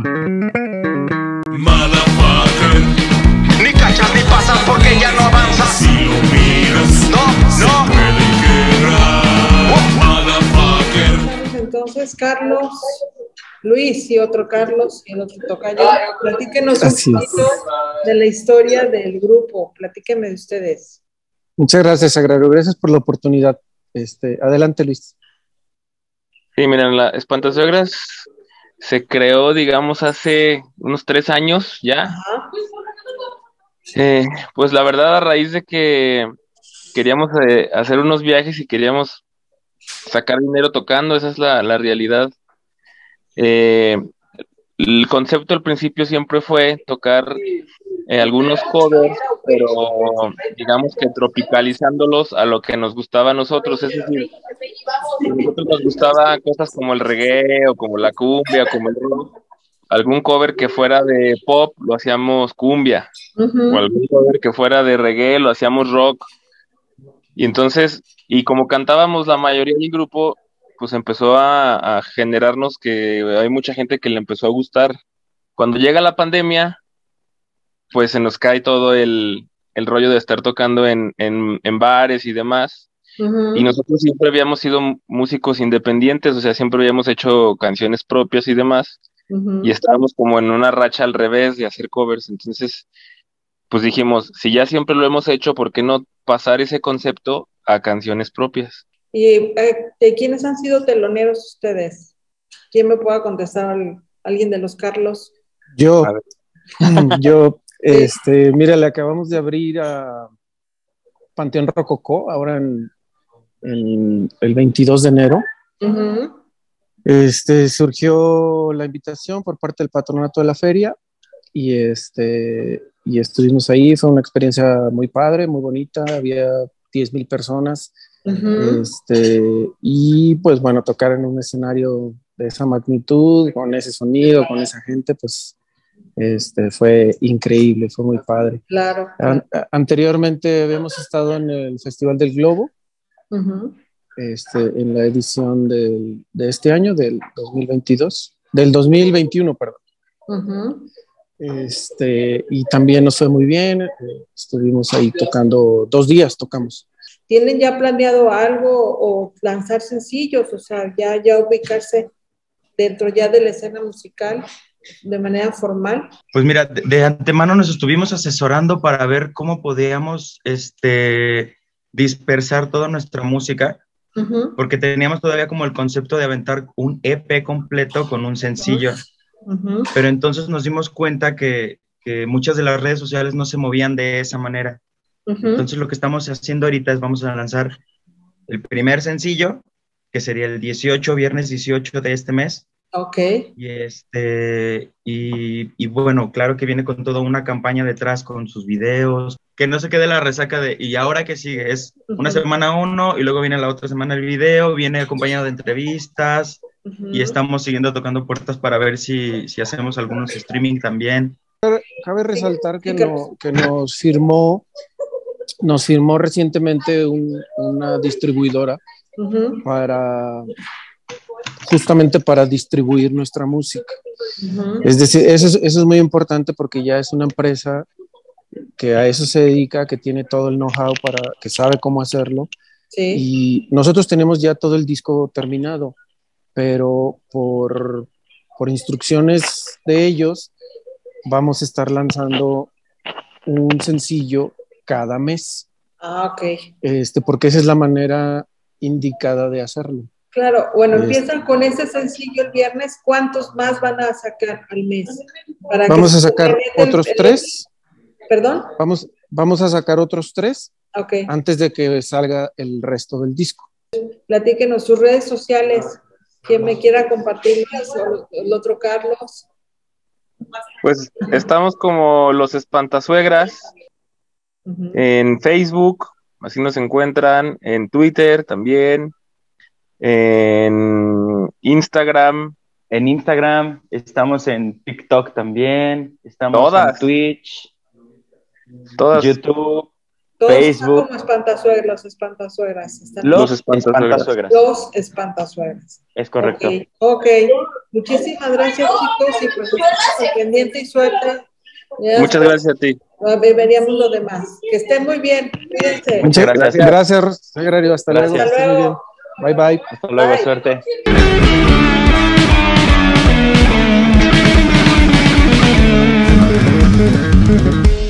Motherfucker. Ni cachas ni pasas porque ya no avanzas. Si lo miras, no. se puede quebrar. Motherfucker. Entonces, Carlos, Luis y otro Carlos y el otro tocayo, platíquenos un Así es. poquito de la historia del grupo. Platíquenme de ustedes. Muchas gracias, Sagrario. Gracias por la oportunidad. Adelante, Luis. Sí, miren, la Espantasuegras se creó, digamos, hace unos 3 años ya. Ajá. Pues la verdad, a raíz de que queríamos hacer unos viajes y queríamos sacar dinero tocando, esa es la realidad. El concepto al principio siempre fue tocar algunos covers, pero digamos que tropicalizándolos a lo que nos gustaba a nosotros. Es decir, a nosotros nos gustaba cosas como el reggae o como la cumbia o como el rock. Algún cover que fuera de pop lo hacíamos cumbia, o algún cover que fuera de reggae lo hacíamos rock. Y entonces, y como cantábamos la mayoría del grupo, pues empezó a generarnos que hay mucha gente que le empezó a gustar. Cuando llega la pandemia, pues se nos cae todo el rollo de estar tocando en bares y demás. Y nosotros siempre habíamos sido músicos independientes, o sea, siempre habíamos hecho canciones propias y demás. Y estábamos como en una racha al revés de hacer covers. Entonces, pues dijimos, si ya siempre lo hemos hecho, ¿por qué no pasar ese concepto a canciones propias? ¿Y de quiénes han sido teloneros ustedes? ¿Quién me pueda contestar? ¿Alguien de los Carlos? Yo, mira, le acabamos de abrir a Panteón Rococó, ahora en el 22 de enero. Surgió la invitación por parte del patronato de la feria y estuvimos ahí. Fue una experiencia muy padre, muy bonita. Había 10,000 personas. Y pues bueno, tocar en un escenario de esa magnitud, con ese sonido, con esa gente, pues fue increíble, fue muy padre. Claro. Anteriormente habíamos estado en el Festival del Globo, en la edición de este año, del 2021, perdón. Y también nos fue muy bien. Estuvimos ahí tocando 2 días, tocamos. ¿Tienen ya planeado algo o lanzar sencillos? O sea, ya ubicarse dentro ya de la escena musical de manera formal. Pues mira, de antemano nos estuvimos asesorando para ver cómo podíamos dispersar toda nuestra música, porque teníamos todavía como el concepto de aventar un EP completo con un sencillo. Pero entonces nos dimos cuenta que muchas de las redes sociales no se movían de esa manera. Entonces lo que estamos haciendo ahorita es vamos a lanzar el primer sencillo, que sería el viernes 18 de este mes. Ok. Y bueno, claro que viene con toda una campaña detrás, con sus videos, que no se quede la resaca de, ¿y ahora qué sigue? Es una semana uno, y luego viene la otra semana el video, viene acompañado de entrevistas, y estamos siguiendo tocando puertas para ver si hacemos algunos streaming también. Cabe resaltar que nos firmó recientemente una distribuidora justamente para distribuir nuestra música. Es decir, eso es muy importante porque ya es una empresa que a eso se dedica, que tiene todo el know-how, que sabe cómo hacerlo. Sí. Y nosotros tenemos ya todo el disco terminado, pero por instrucciones de ellos vamos a estar lanzando un sencillo cada mes. Ok. Porque esa es la manera indicada de hacerlo. Claro, bueno, empiezan con ese sencillo el viernes. ¿Cuántos más van a sacar al mes? Vamos a sacar otros 3. ¿Perdón? Vamos a sacar otros 3 okay, antes de que salga el resto del disco. Platíquenos sus redes sociales. Quien me quiera compartir más, o el otro Carlos. Pues estamos como Los Espantasuegras en Facebook, así nos encuentran, en Twitter también, en Instagram. En Instagram, estamos en TikTok también, estamos en Twitch, todas. YouTube. Todos Facebook. están como espantasuegros, espantasuegras. Los espantasuegras. Los espantasuegras. Es correcto. Ok. Muchísimas gracias, chicos, y pues estamos al pendiente y suerte. Ya Muchas gracias a ti. veríamos lo demás. Que estén muy bien. Cuídense. Muchas gracias. Gracias, Sagrario. Hasta luego. Gracias. Que estés muy bien. Bye, bye. Hasta luego, Bye. suerte.